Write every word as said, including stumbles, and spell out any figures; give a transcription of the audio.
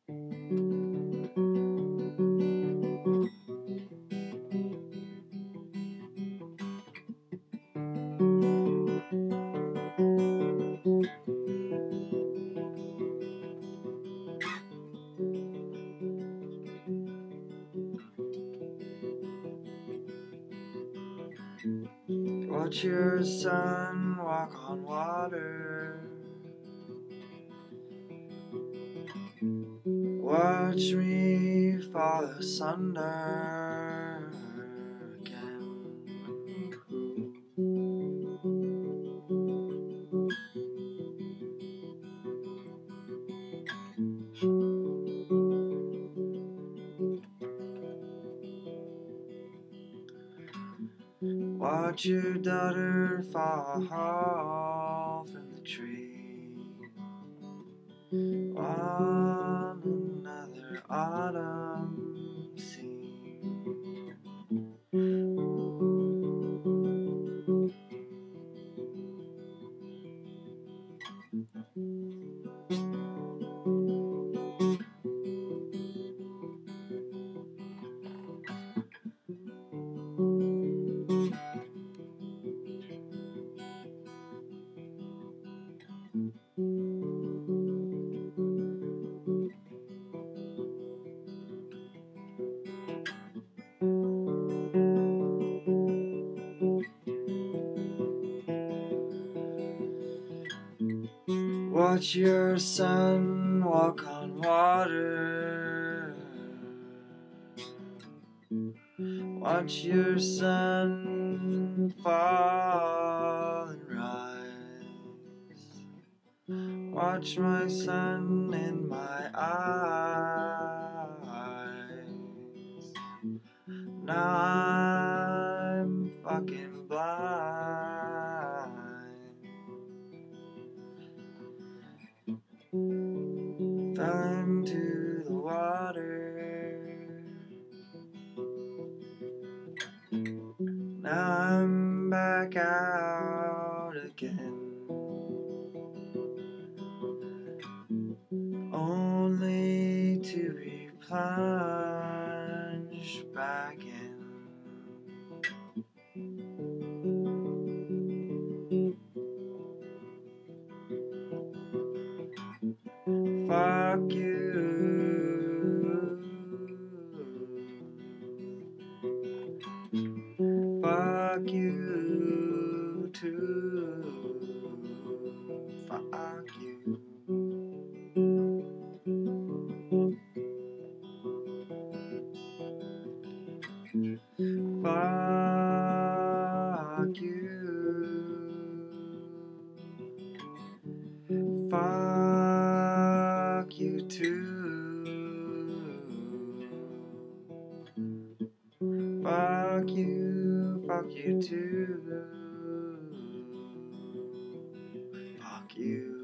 Watch your son walk on water. Watch me fall asunder again. Watch your daughter fall from the tree on another autumn scene. Watch your son walk on water. Watch your son fall and rise. Watch my son in my eyes. Now I'm fucking blind. Fell into the water. Now I'm back out again, only to be plunged back in. Fuck you. Fuck you too. Fuck you. Fuck you. Fuck you too. Fuck you, fuck you too. Fuck you.